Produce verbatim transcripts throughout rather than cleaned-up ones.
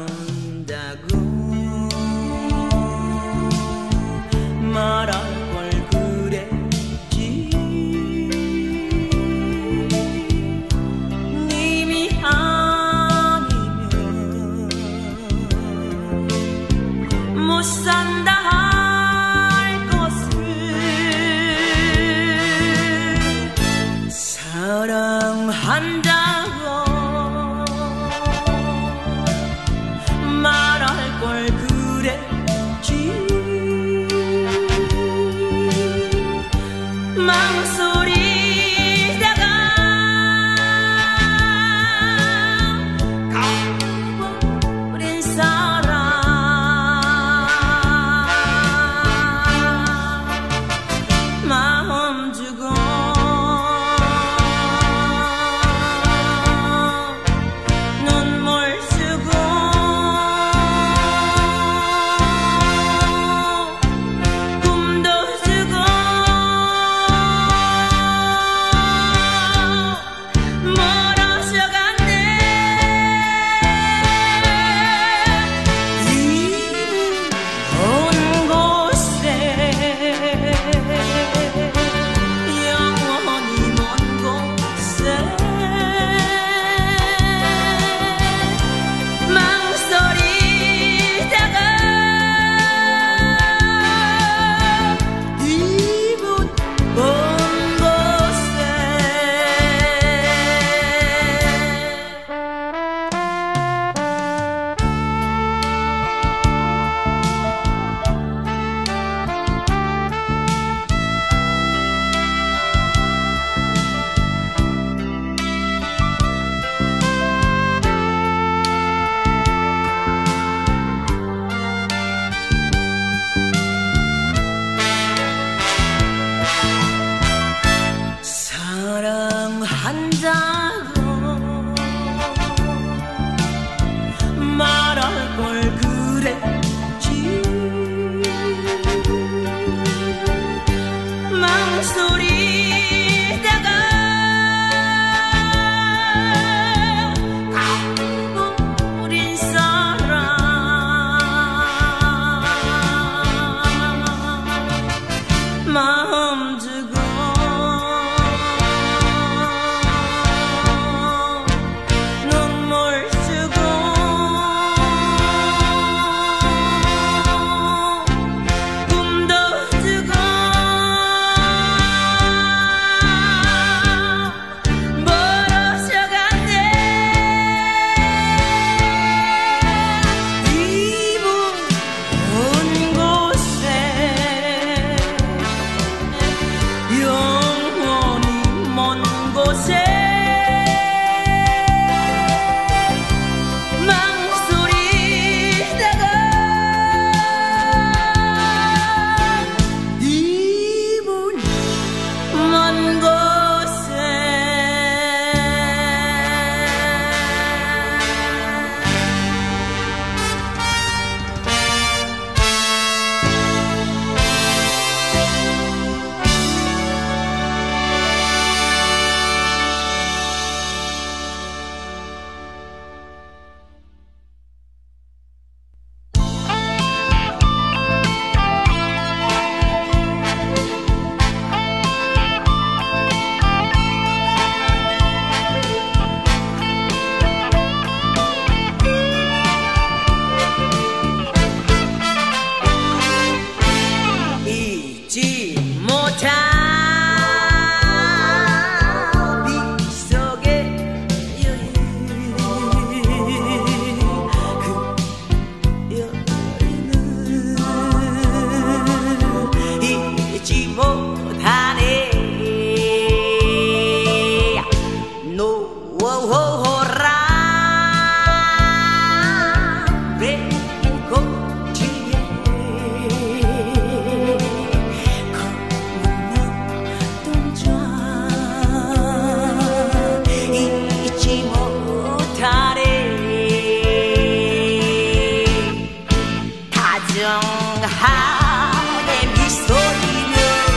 사랑한다고 말할 걸 그랬지. 님이 아니면 못 산다 할 것을 사랑한다고 말할 걸 그랬지. 망설이다가 가버린 사람 마음 주고 눈물 주고 꿈도 주고 멀어져갔네. 이 먼 곳에 영원히 먼 곳에 망설이다가 이곳 먼 곳에 사랑한다고 말할 걸 그랬지. 망설이다가 가버린 사람 마음 주고 눈물 주고 꿈도 주고 멀어져갔네. 이 먼 곳에 영원히 먼 곳에 망설이다가 이 먼 먼 곳에 잊지 못할 빗속의 여인, 그 여인은 잊지 못하네. 노호호라 왼꽃이에 다정하게 미소리며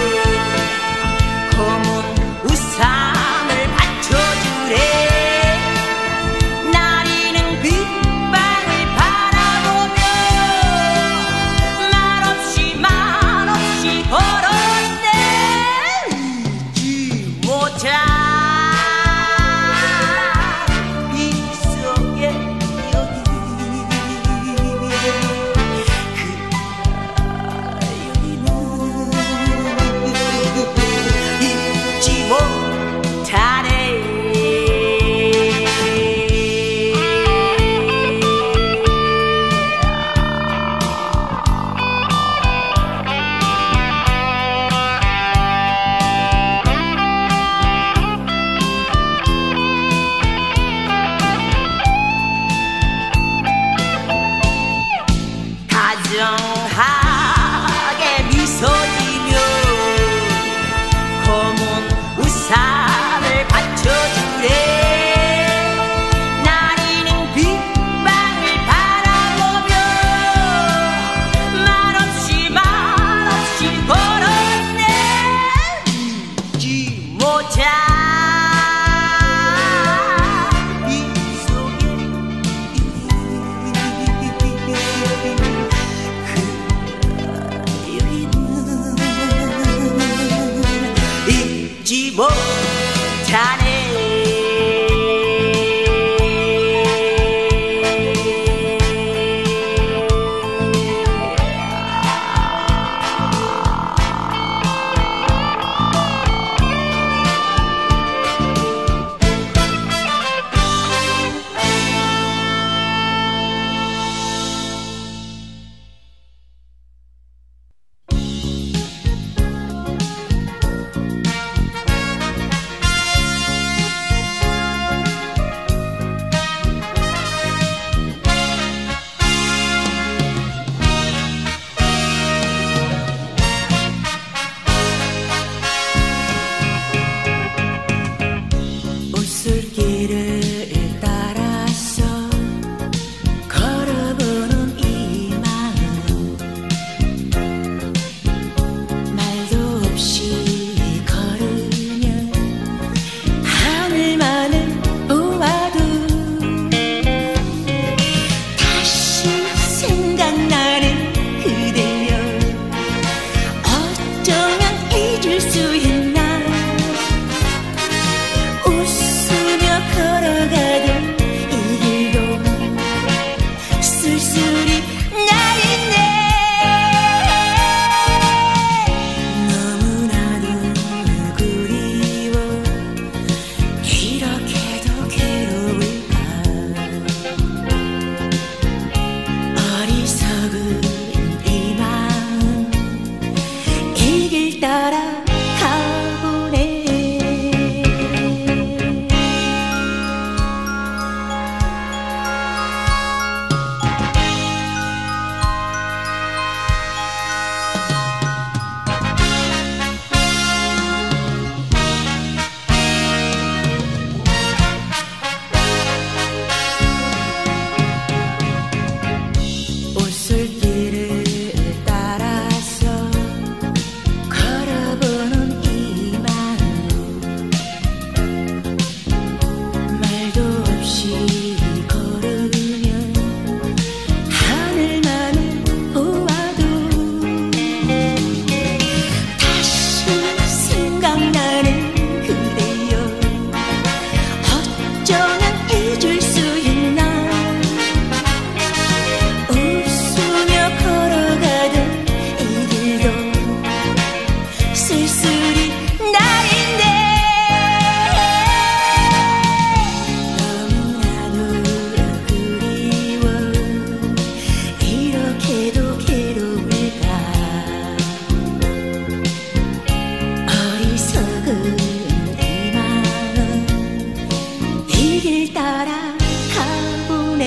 검은 우산을 받쳐주래. 나리는 빗방울 바 쓸쓸히 나있네. 너무나도 그리워 이렇게도 괴로울까. 어리석은 이 마음 이 길 따라 가보네. 옷솔길을 따라서 걸어보는 이 마음 말도 없이 걸으면 하늘만을 보아도 다시 생각나는 그대여. 어쩌면 잊을 수 있나. 웃으며 걸어가던 이 길도 쓸쓸히 나인데. 너무나도 그리워 이렇게도 괴로울까. 어리석은 이 마음 이 길 따라 가보네.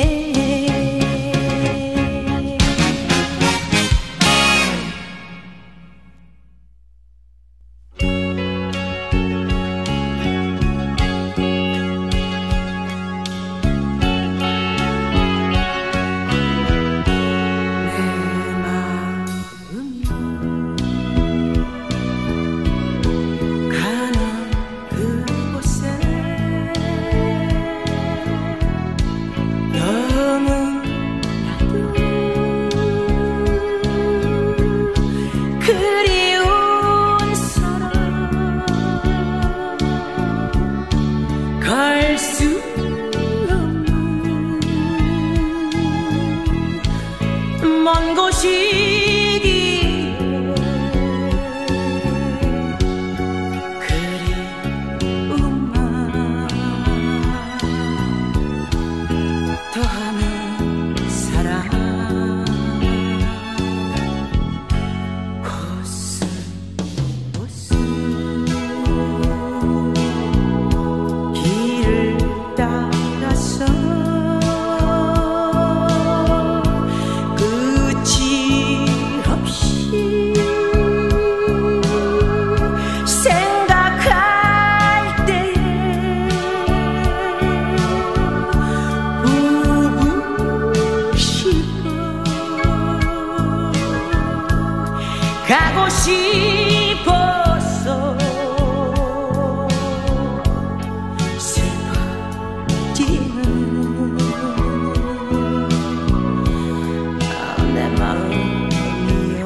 내 마음이 가는 그곳에 너무나도 그리운 사람 갈 수 없는 먼 곳이기에 그리움만 더하는 사람. 곳곳 길을 따라서 끝이 없이 생각할 때에 보고 싶어. 가고 싶어서 슬퍼지는 내 마음이요.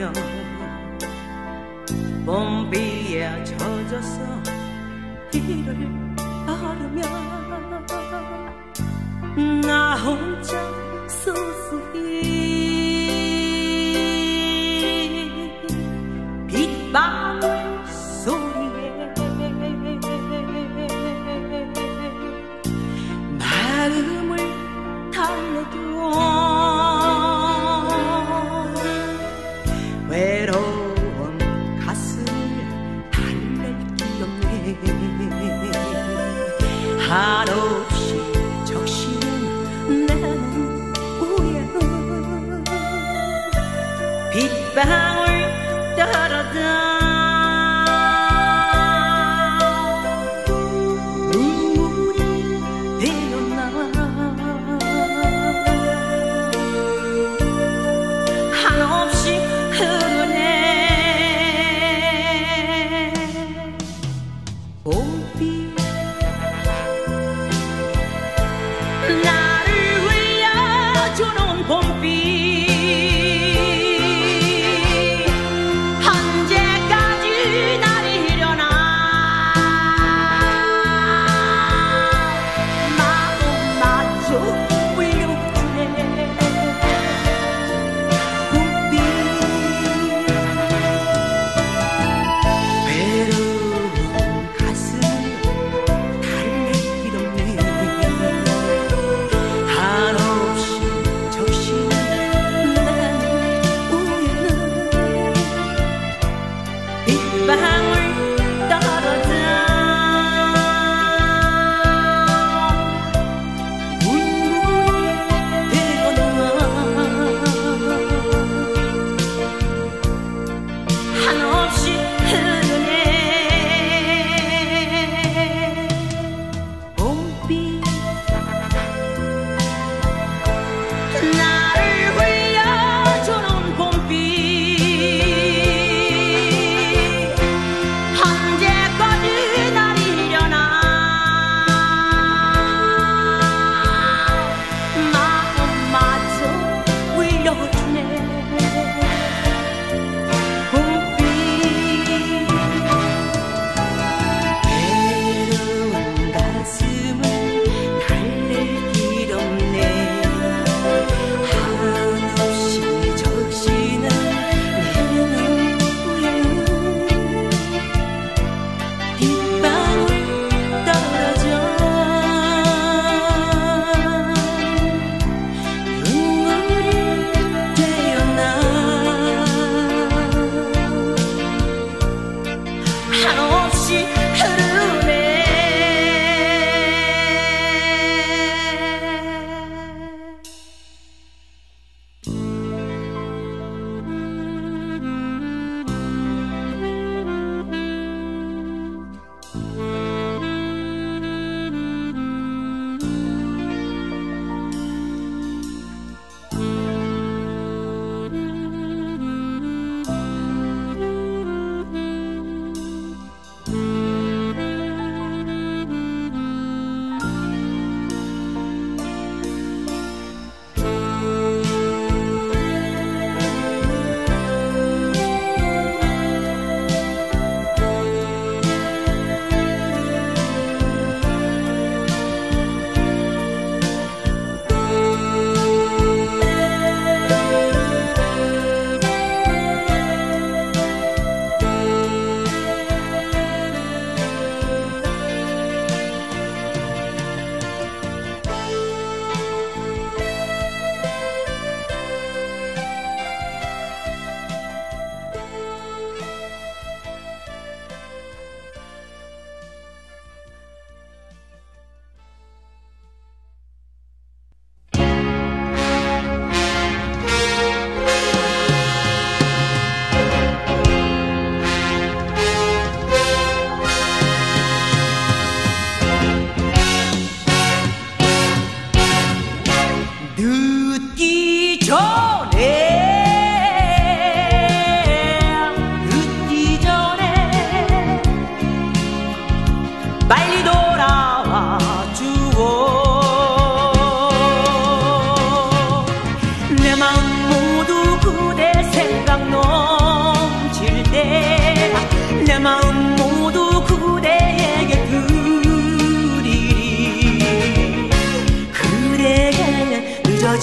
흐르며 봄비에 젖어서 이를 바르며 나 혼자 서서히 빗방울 소리에 마음을 달래도 외로운 가슴을 달랠 길 없네. 한없이 적시는 내 눈우에 빗방울 떨어져 눈물이 되었나. 한없이 흐르네. 봄비 나를 흘려주는 봄비 언제까지 나리려나. 마음마저 울려주네. 봄비 외로운 가슴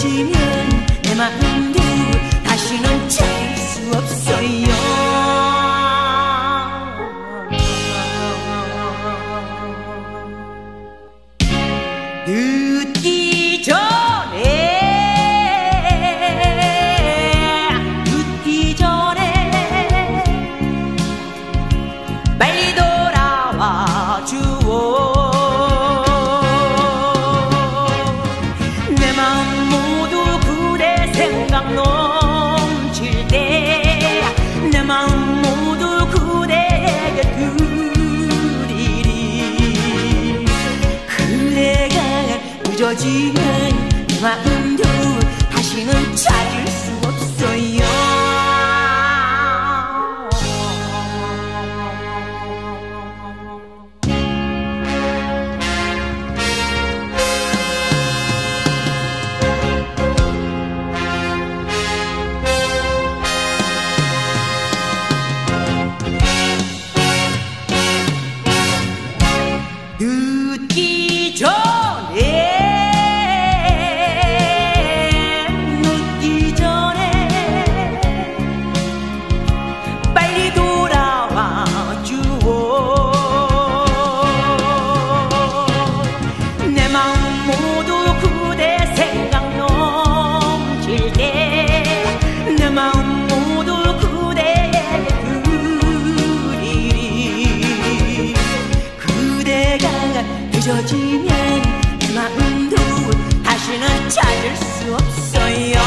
늦어지면 내 마음도 다시는 찾을 수 없어요. 늦기 전에 늦기 전에 빨리 돌아와 주오. 내 마음 모두 그대 생각 넘칠 때 내 마음 모두 그대에게 드리리. 그대가 늦어지면 내 마음도 다시는 찾을 수 없어요. 늦기 전에 늦기 전에 빨리 돌아와 주오. 내 마음 모두 그대 생각 넘칠 때 내 마음 모두 그대에게 드리리. 그대가 늦어지면 내 마음도 다시는 찾을 수 없어요.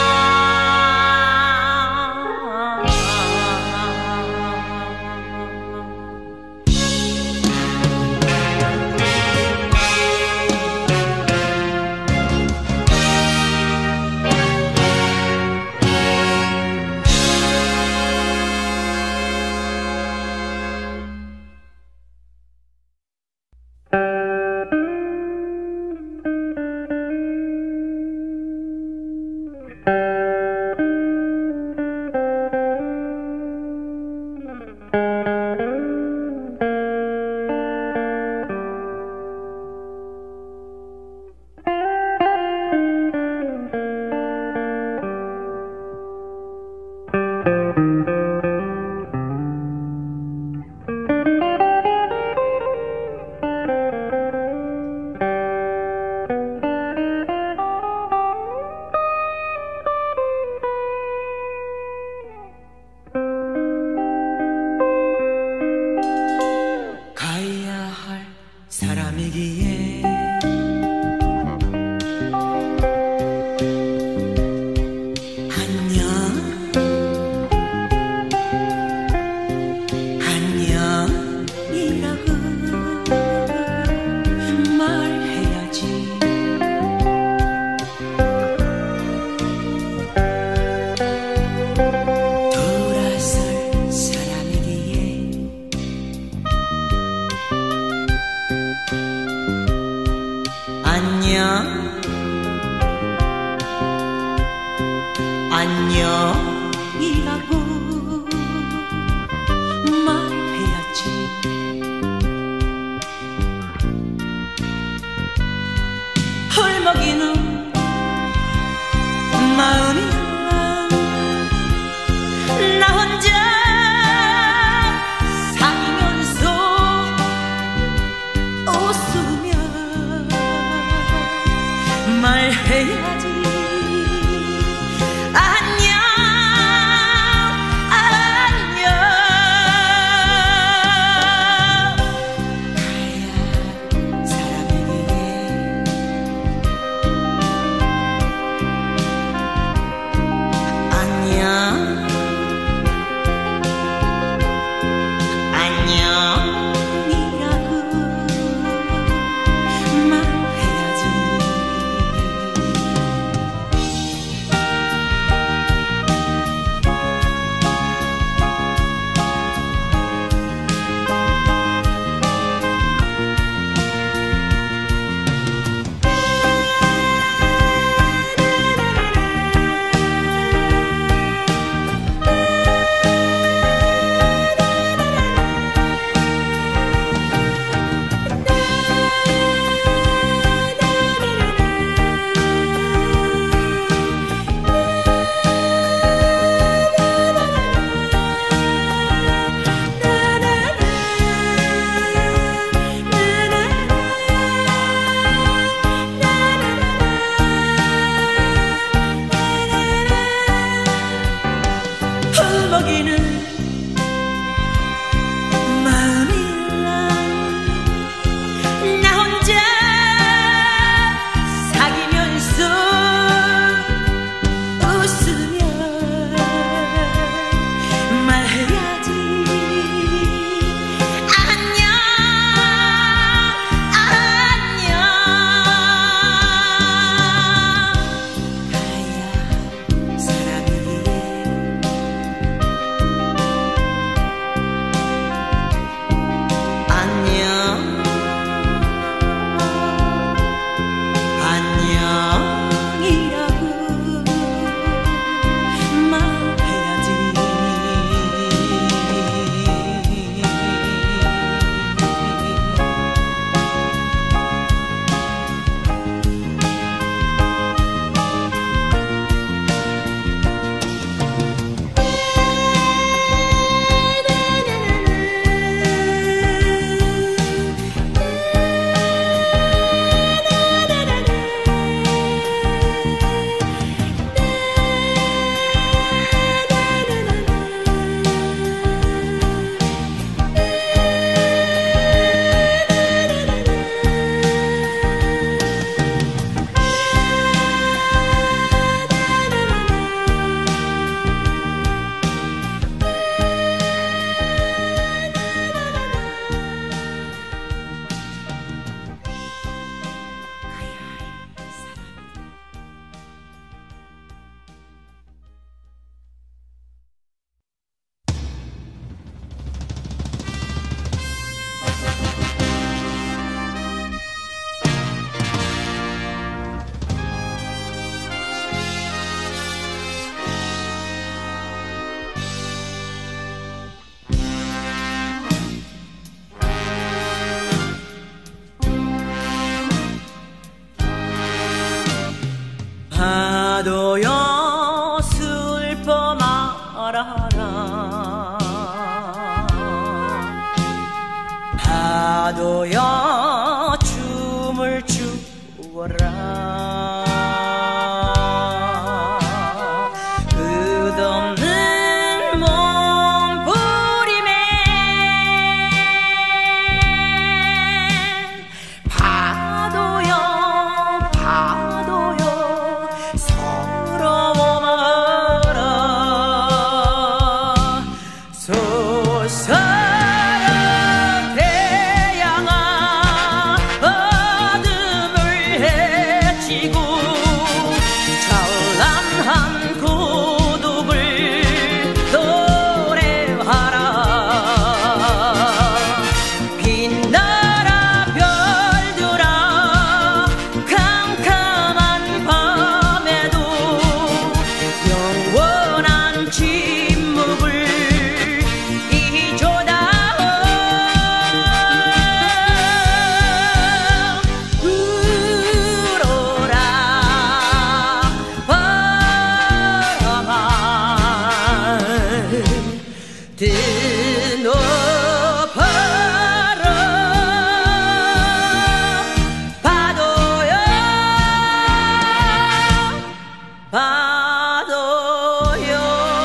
사람이기에 안녕 안녕이라고 말해야지. 돌아설 사람이기에 안녕 안녕이라고 말해야지. 헐먹이는 마음이라 나 혼자 살면서 웃으며 말해야지. 안녕 안녕 가야 사람에게 안녕 안녕이라고 말해야지. 파도여 춤을 추어라. 끝없는 몸부림에 파도여 파도여 서러워마라. 솟아라 찬란한 고독을 노래하라. 빛나라 별들아 캄캄한 밤에도 영원한 침묵을 잊어다. 드높아라 파도여 파도여.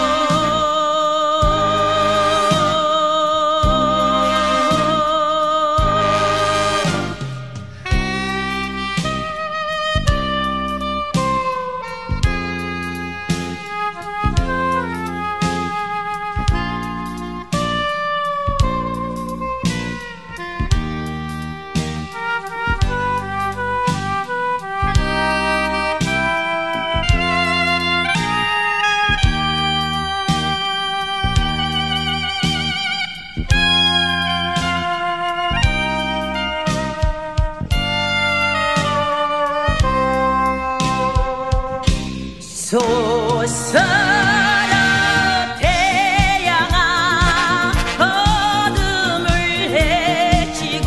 솟아라 태양아 어둠을 헤치고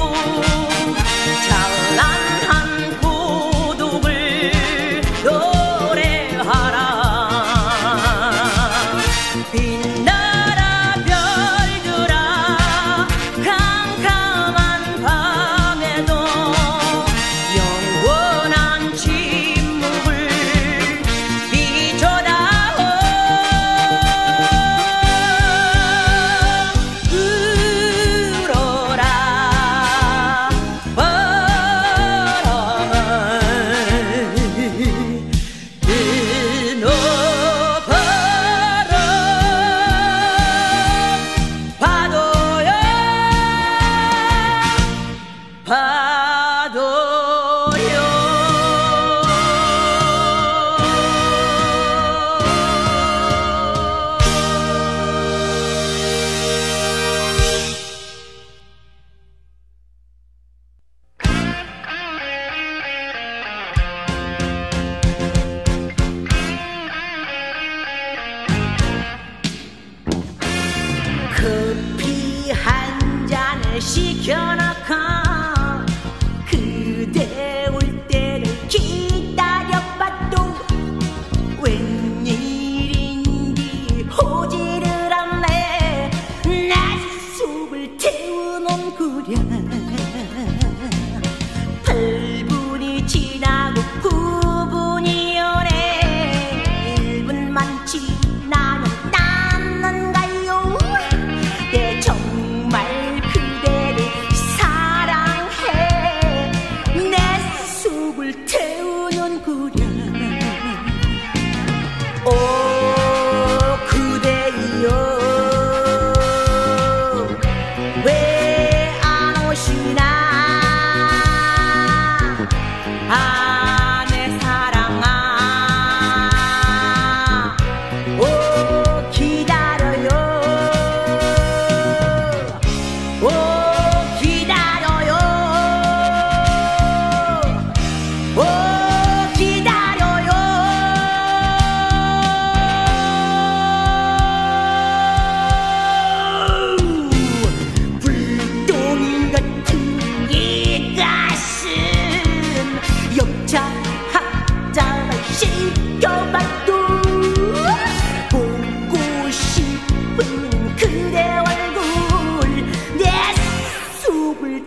찬란한 고독을 노래하라. 빛나라 별들아 캄캄한 밤에도 영원한 침묵을 잊어다. 울어라 바람아 드높아라 파도여 파도여. 커피 한 잔을 시켜놓고 그대 올 때를 기다려봐도 웬일인지 오지를 않네. 내 속을 태우는 구려. 팔 분이 지나고 구 분이 오네. 일 분만 지나면 남는가요? 내 정말 그대를 사랑해. 내 속을 태우는구려. 오 그대여 왜 안 오시오?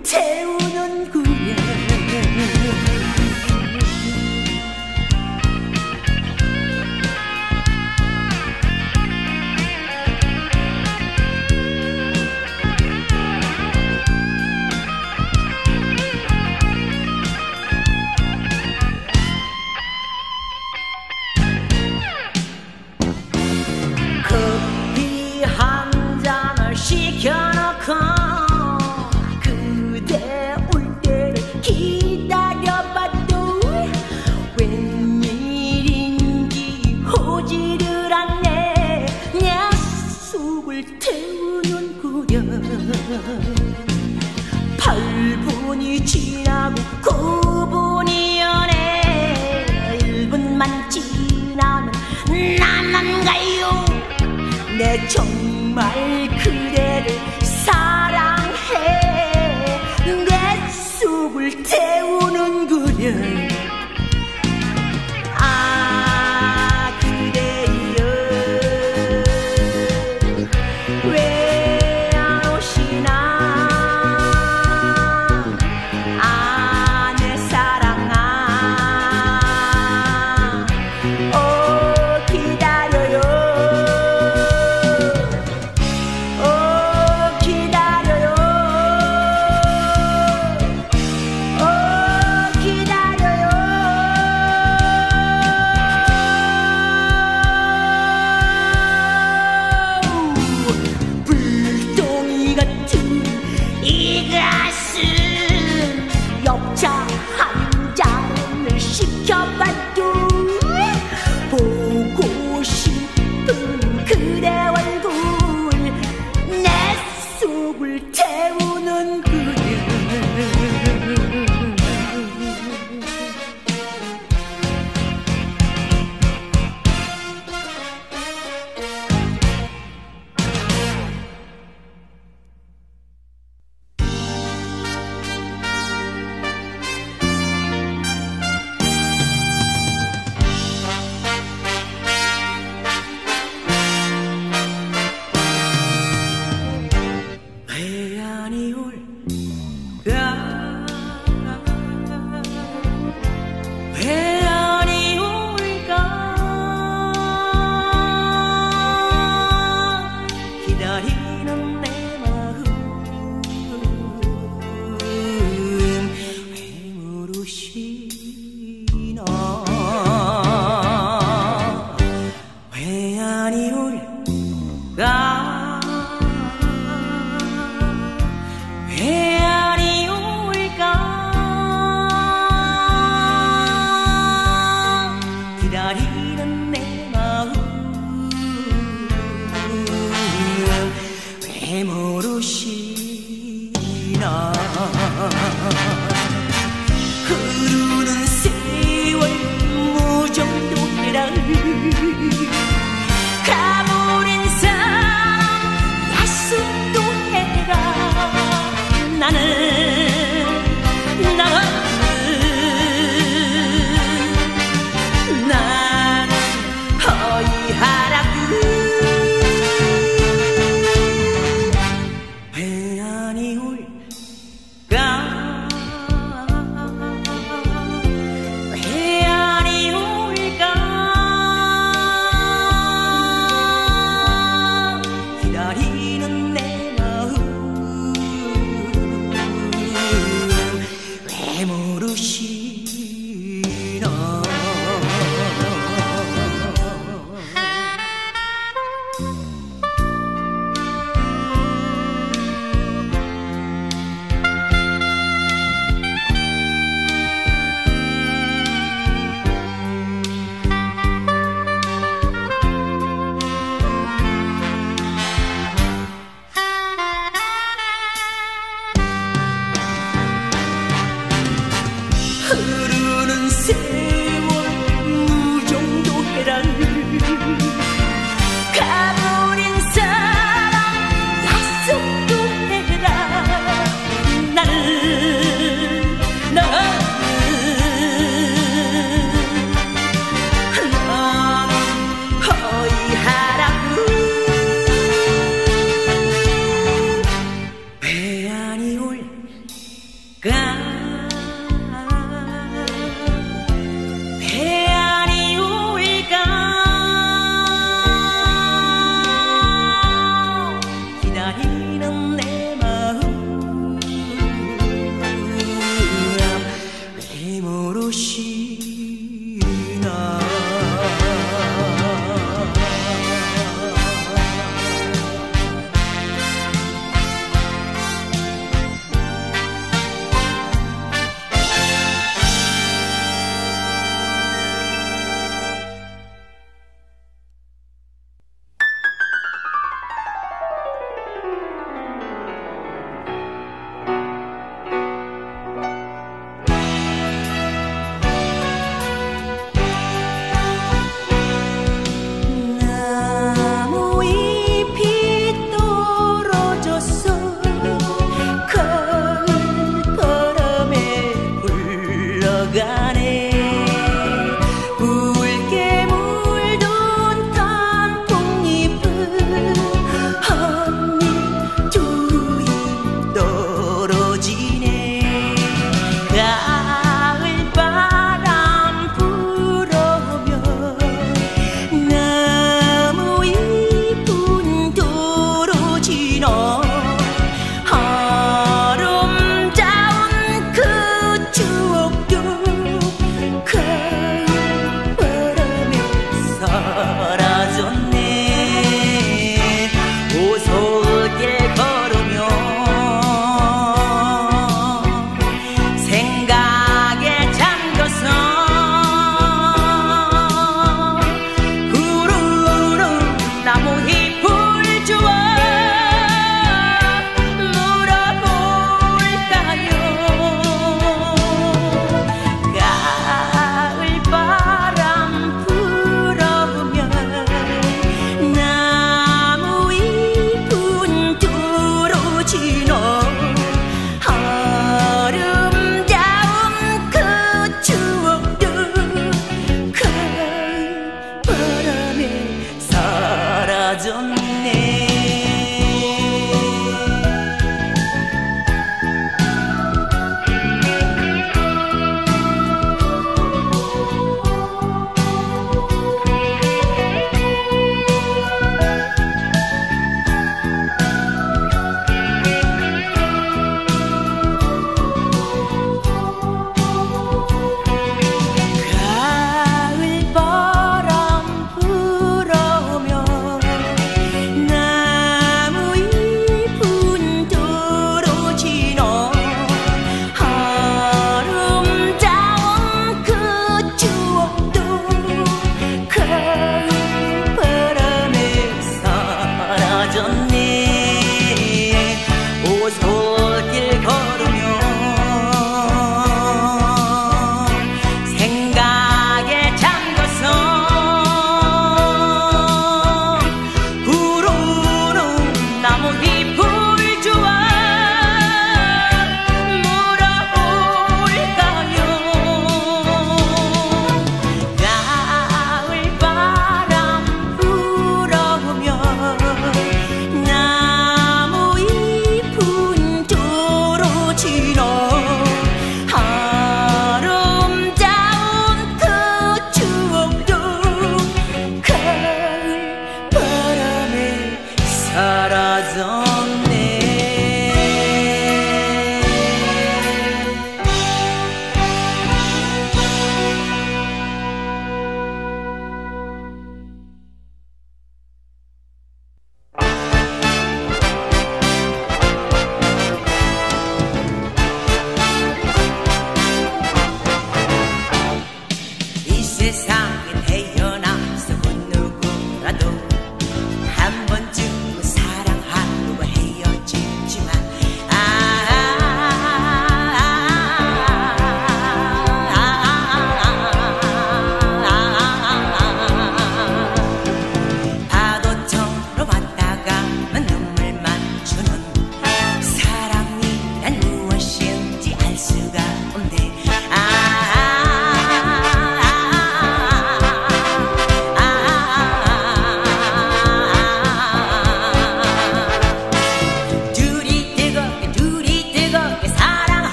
태우는구나. 커피 한 잔을 시켜놓고 그대 올 때를 기다려봐도 웬일인지 오지를 않네. 약속을 태우는구려. 팔 분이 지나고 구 분이 연해 일 분만 지나면 나만 가요. 내 정말 그대를 사랑해. 내 속을 태우는구려. 아 그대여 왜 안 오시나. 아 내 사랑아 오 기다려요. 오 헤아리 올까 기다리는 내 마음 내 모르시나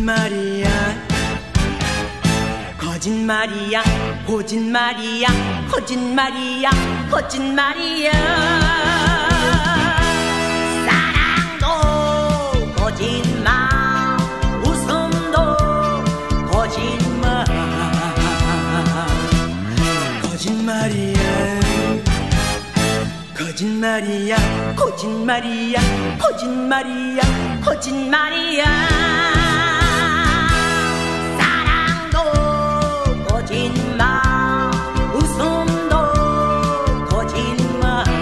거짓말이야 거짓말이야 거짓말이야 거짓말이야 거짓말이야 사랑도 거짓말 웃음도 거짓말 거짓말이야 거짓말이야 거짓말이야 거짓말이야 거짓말이야 사랑도 거짓말 웃음도 거짓말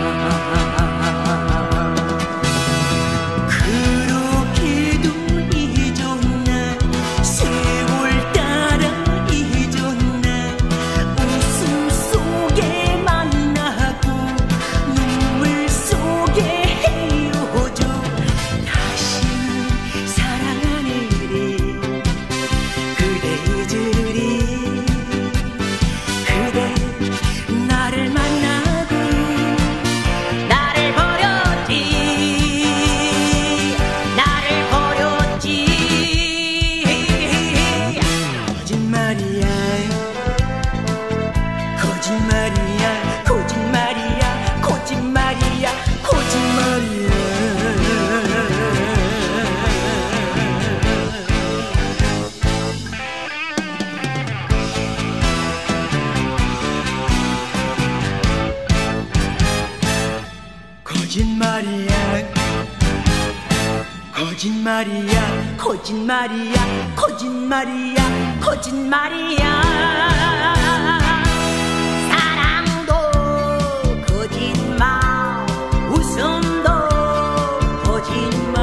그렇게도 잊었나 세월 따라 잊었나 웃음 속에 만나고 눈물 속에 헤어져 다시는 사랑하느니 그대 잊으리 그대 나를 만나고 나를 버렸지 나를 버렸지 거짓말이야 거짓말이야 거짓말이야 거짓말이야 거짓말이야 거짓말이야 거짓말이야 거짓말이야 거짓말이야 거짓말이야 사랑도 거짓말 웃음도 거짓말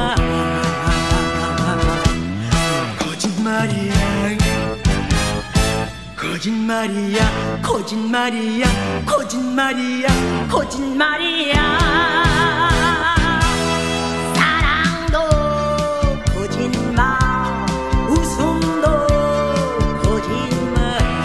거짓말이야 거짓말이야 거짓말이야 거짓말이야 거짓말이야 사랑도 거짓말 웃음도 거짓말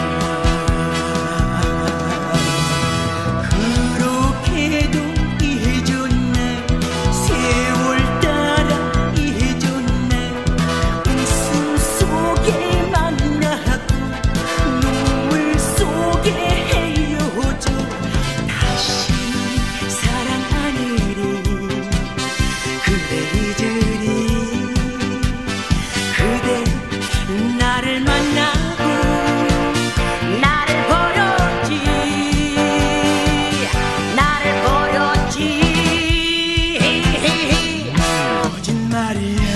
그렇게도 잊었네 세월 따라 잊었네 웃음 속에 만나고 눈물 속에 헤어져 다시는 사랑하느니 그대 잊으리 그대 나를 만나고 나를 버렸지 나를 버렸지 거짓말이야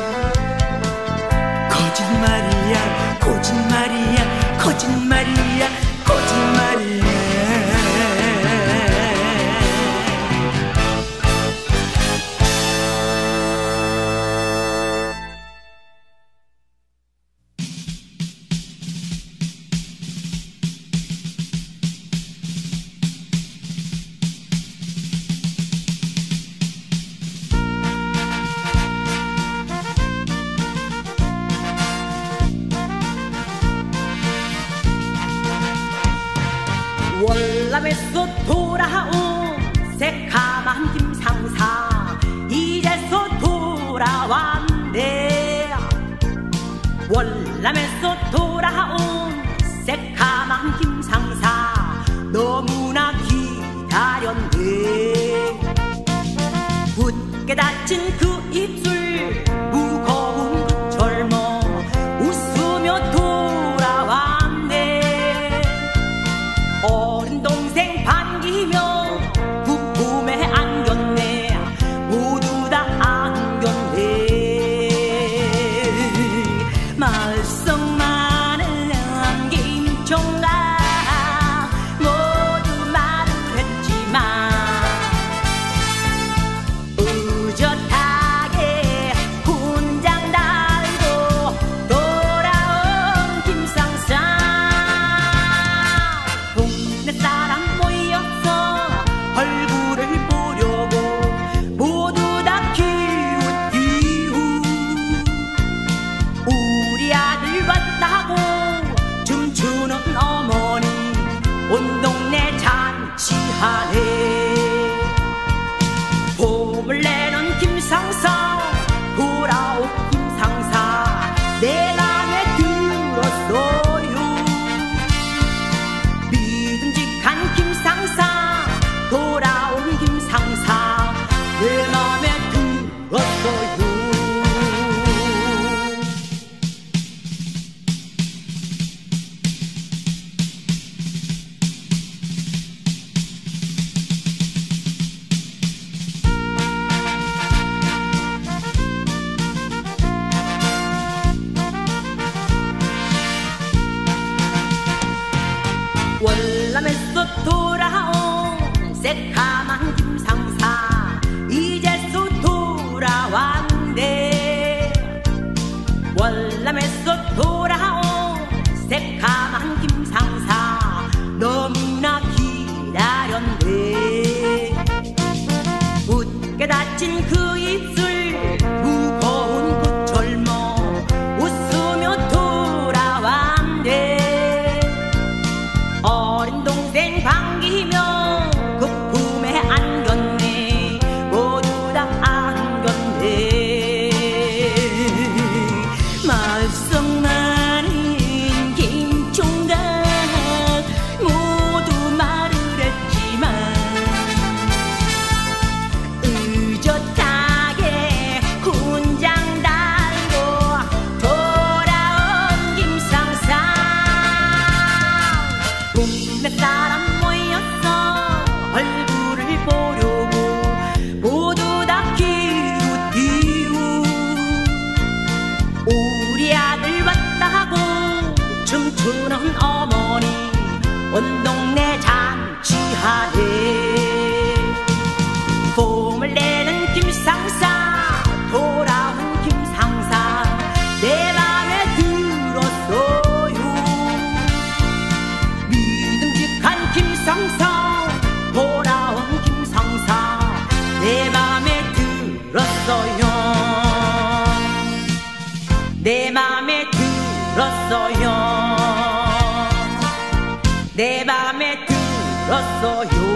거짓말이야 거짓말이야 거짓말이야 거짓말이야 월남에서 돌아온 새카만 김상사 이제서 돌아왔네 월남에서 돌아온 새카만 김상사 너무나 기다렸네 굳게 닫힌 그 입술 무거운 그 젊어 웃으며 돌아왔네 어린 동생 반기며 부품에 안겼네 모두 다 안겼네 말썽많은 김총각 모두 말을 했지만 의젓하게 훈장 달고 돌아온 김상사 동네 사람 모여서 얼굴을 보려고 모두 다 기웃기웃 우리 아들 왔다고 춤추는 어머니 온 동네 잔치하네 봄을 내는 김상사 돌아온 김상사 내 새카만 김상사 이제서 돌아왔네. 월남에서 돌아온 새카만 김상사 너무나 기다렸네. 웃게 닫힌 그 입술 무거운 그 젊어 웃으며 돌아왔네. 어린 동생 반기며 그 품에 안겼네. 모두 다 안겼네. 마을 속 많은 김총각 모두 말을 했지만 의젓하게 훈장 달고 돌아온 김상사. 동네 사람 모였어 얼굴을 보려고 모두 다 기웃기웃. 우리 아들 왔다 하고 춤추는 어머니 온 동네 잔치하네. 폼을 내는 김상사 돌아온 김상사 내 맘에 들었어요. 믿음직한 김상사 돌아온 김상사 내 맘에 들었어요. 내 맘에 들었어요. 내 맘에 들었어요.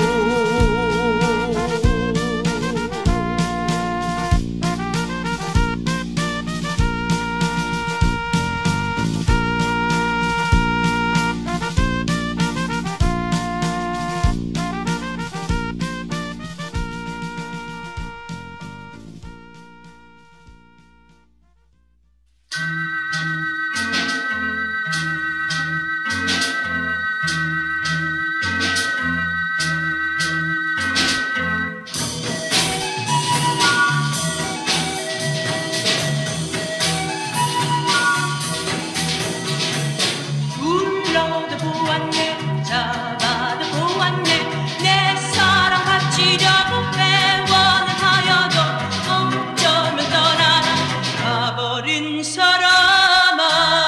불러도 보았네 잡아도 보았네 내 사랑 바치려고 배원을 하여도 어쩌면 떠나나 가버린 사람아.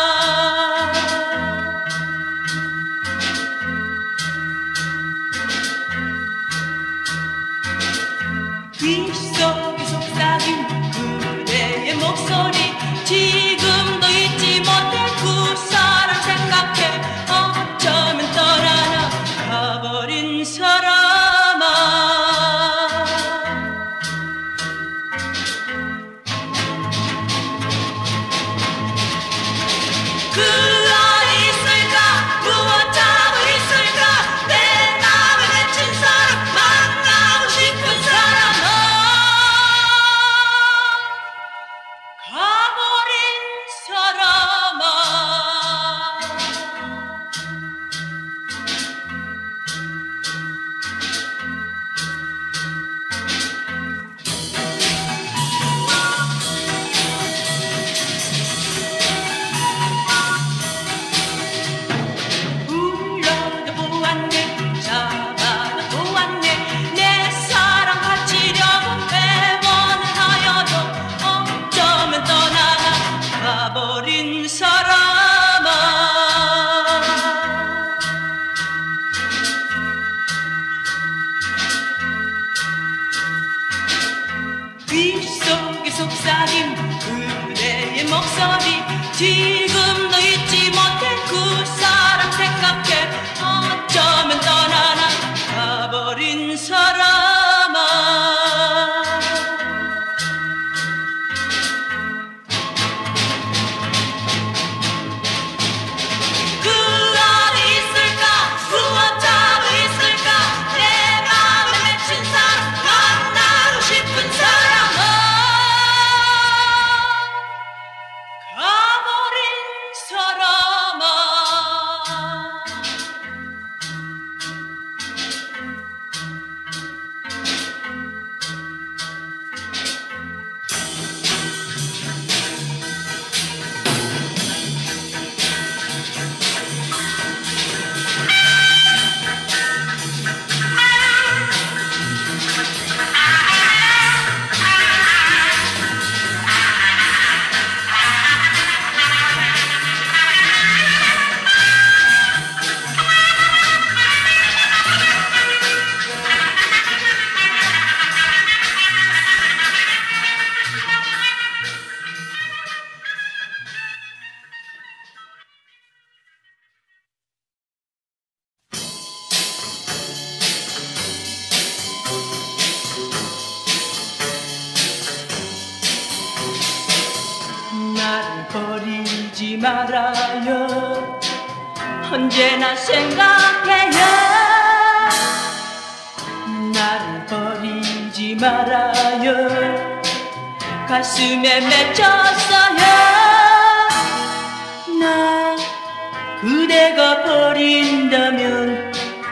귓속에 속삭인 그대의 목소리 지금도 잊지 못해 그 사람 생각해 어쩌면 떠나나 가버린 사람아. 그 안에 있을까 무엇하고 있을까 내 맘을 내친 사람 만나고 싶은 사람아. 가버린 사람아. 불러도 보았네 잡아도 보았네 내 사랑 바치려고 배원을 하여도 어쩌면 떠나가 가버린 사람아. 귓속에 속삭인 그대의 목소리 지금도 잊지 못해 그 사람 생각해 어쩌면 떠나나 가버린 사람아. 그 안에 있을까 무엇하고 있을까 내 맘을 내친 사람 만나고 싶은 사람아. 가버린 버리지 말아요. 언제나 생각해요. 나를 버리지 말아요. 가슴에 맺혔어요. 나 그대가 버린다면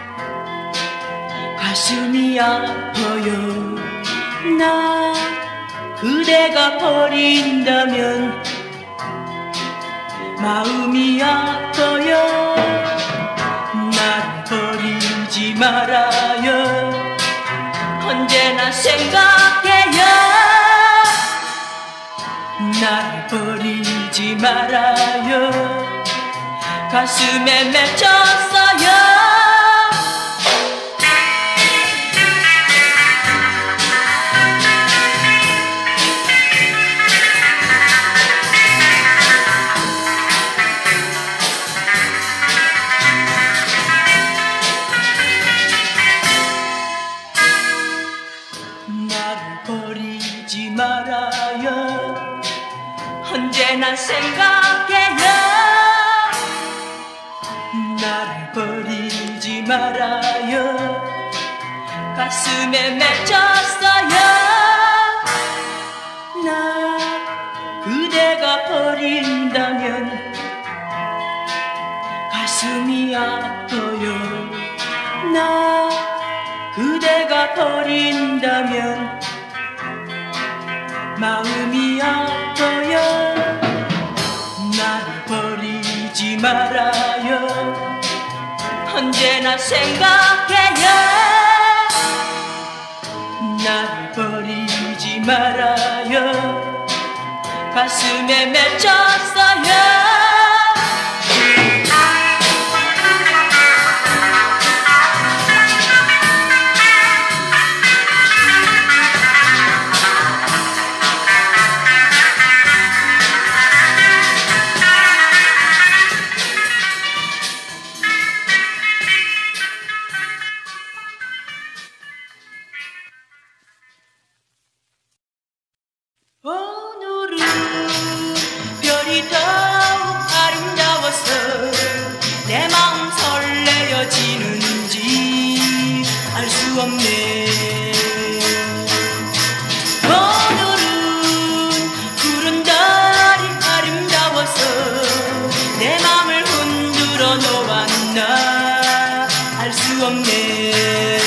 가슴이 아파요. 나 그대가 버린다면 마음이 아파요. 나를 버리지 말아요. 언제나 생각해요. 나를 버리지 말아요. 가슴에 맺혔어요. 나를 버리지 말아요. 언제나 생각해요. 나를 버리지 말아요. 가슴에 맺혔어요. 나 그대가 버린다면 가슴이 아파요. 나 그대가 버린다면 마음이 아파요. 나를 버리지 말아요. 언제나 생각해요. 나를 버리지 말아요. 가슴에 맺혔어요. 오늘은 별이 더욱 아름다워서 내 마음 설레어지는지 알 수 없네. 오늘은 푸른 달이 아름다워서 내 마음을 흔들어 놓았나 알 수 없네.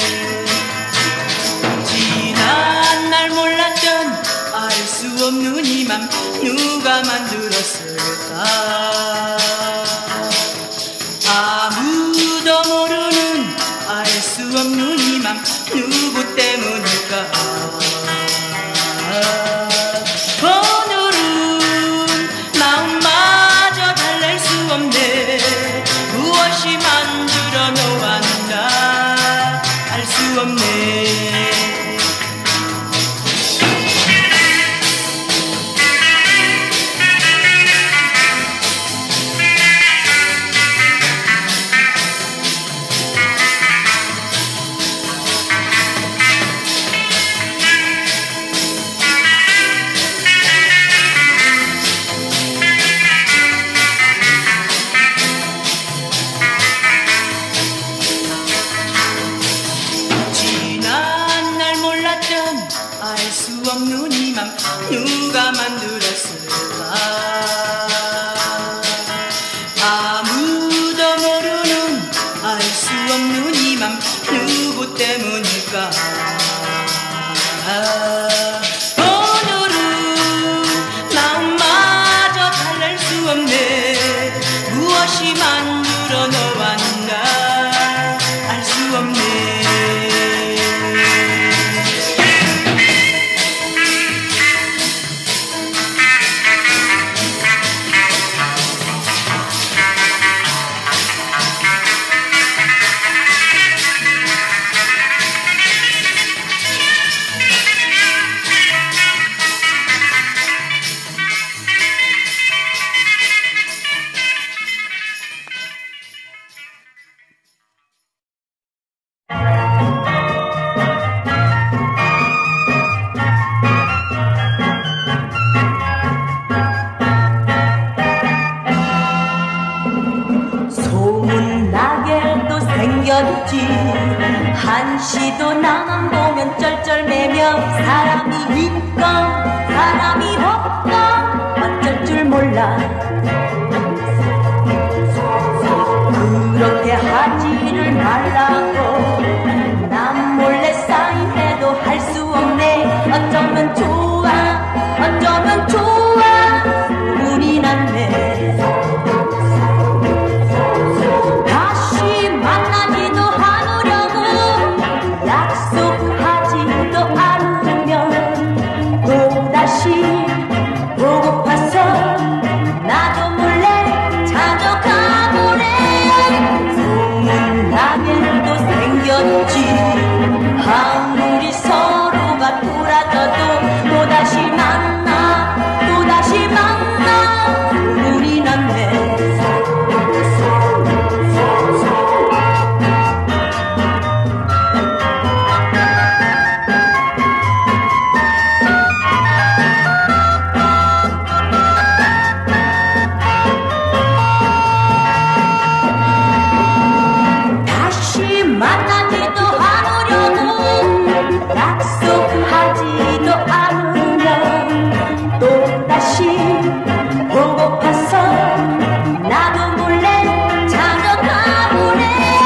지난 날 몰랐던 알 수 없는 이 맘 누가 만들었을까. 아무도 모르는 알 수 없는 이 맘 누구 때문일까. 오늘은 마음마저 달랠 수 생겼지. 한시도 나만 보면 쩔쩔매며 사람이 있건 사람이 없건 어쩔 줄 몰라. 그렇게 하지를 말라고 남 몰래 사인해도 할 수 없네. 어쩌면 좋아 어쩌면 좋아 소문이 났네. 다시 만나지도 않으려고 약속하지도 않으면 또다시 보고파서 나도 몰래 찾아가보래. 소문나게 또 생겼지. 아무리 서로가 돌아져도 또다시 만나 또다시 만나 소문이 났네. 다시 만나지도 않으려고 약속하지도 않으면 또다시 보고파서 나도 몰래 찾아가보네.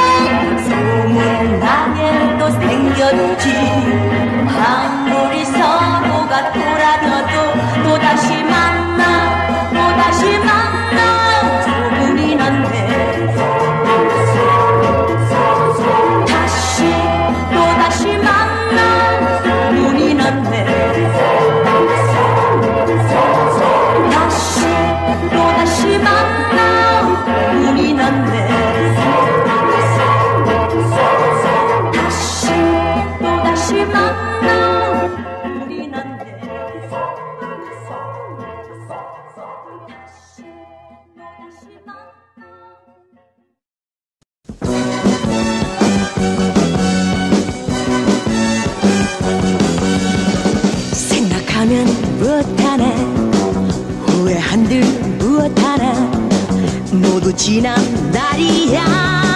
소문나게 또 생겼지. 아무리 서로가 돌아져도 또다시 만나 또다시 만나 소문이 났네. 다시 또다시 만나 소문이 났네. 다시 또다시 만나 소문이 났네. 다시 또다시 만나 소문이 났네. 다시 또다시 만나. 생각하면 무엇하나 후회한들 무엇하나 모두 지난 날이야.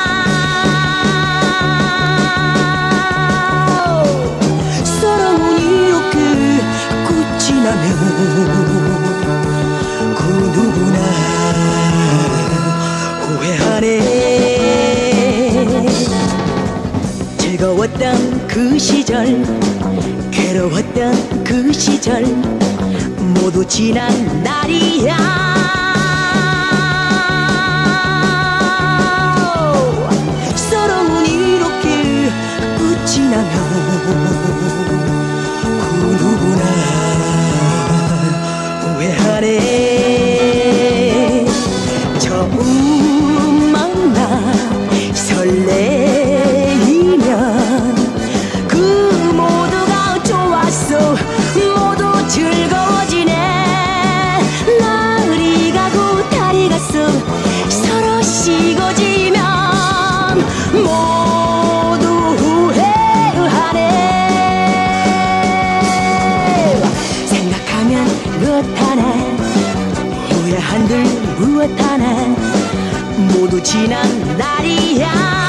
서러운 이렇게 끝이 나면 그 누구나 후회하네. 즐거웠던 그 시절 괴로웠던 그 시절 모두 지난 날이야. 서러운 이렇게 끝이 나면 그 누구나 후회하네. 처음 만나 설레이면 모두 즐거워지네. 날이 가고 달이 갔어 서로 쉬고 지면 모두 후회하네. 생각하면 무엇하나 후회한들 무엇하나 모두 지난 날이야.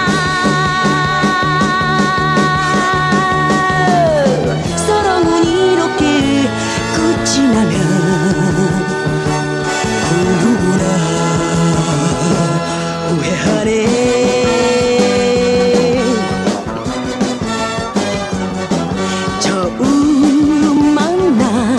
지나면 그 누구나 후회하네. 처음 만나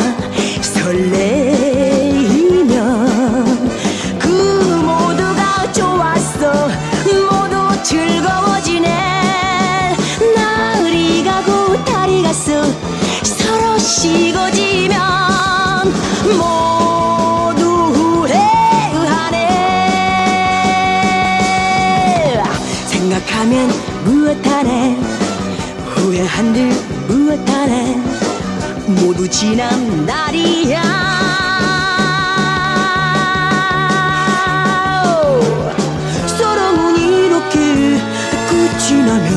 설레이면 그 모두가 좋았어 모두 즐거워지네. 날이 가고 달이 갔어 서로 쉬고 지면 모두 후회하네. 생각하면 무엇하나 후회한들 무엇하나 모두 지난 날이야. 서러운 이렇게 끝이 나면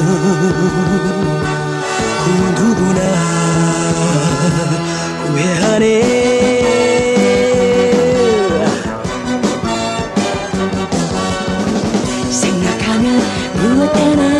그 누구나 후회하네. 생각하면 무엇 하나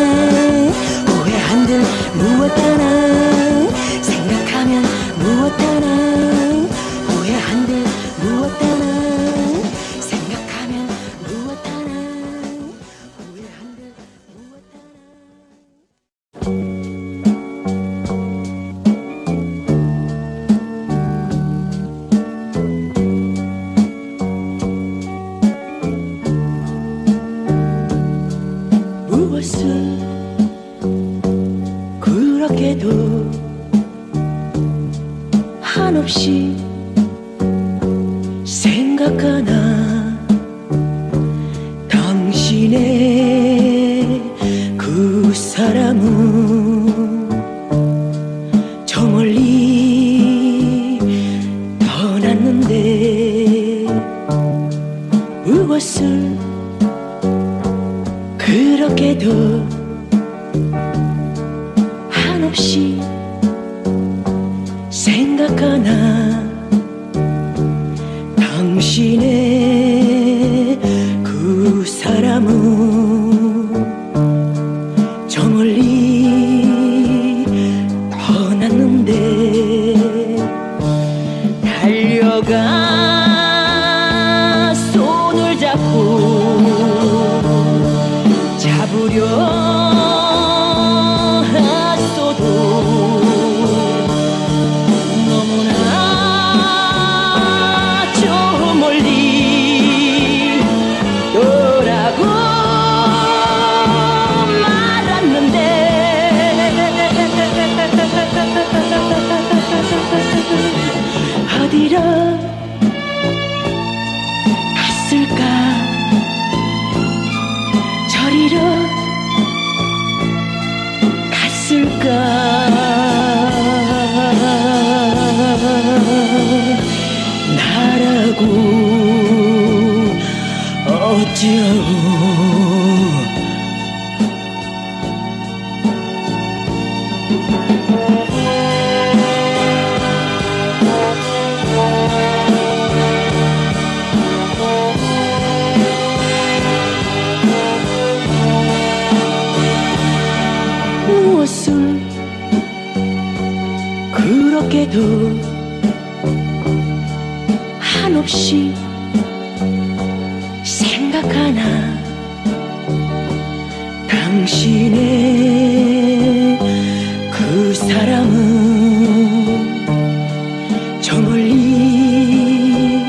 무엇을 그렇게도 한없이 생각하나 당신의 그 사람은 저 멀리 떠났는데 달려가 손을 잡고 잡으려 했어도 너무나 저 멀리 떠나고 말았는데 어디로 갔을까 저리로 갔을까 나라고 어찌하고 무엇을 그렇게도 한없이 생각하나 당신의 그 사람은 저 멀리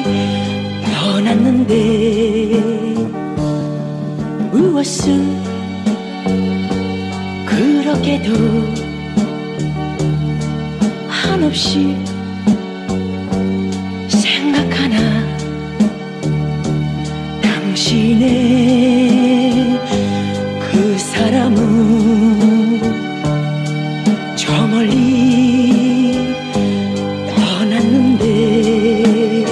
떠났는데 무엇을 그렇게도 한없이 생각하나 당신의 그 사람은 저 멀리 떠났는데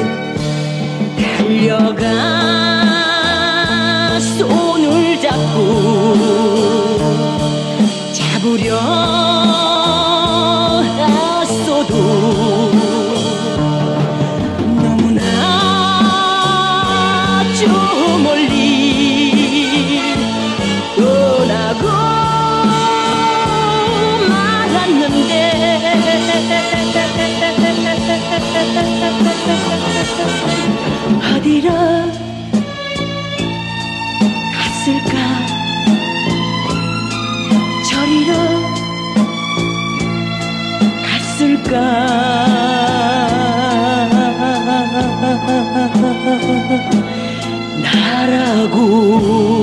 달려가 손을 잡고 잡으려 했어도 너무나 저 멀리 떠나고 말았는데 어디로 갔을까 저리로 갔을까 나라고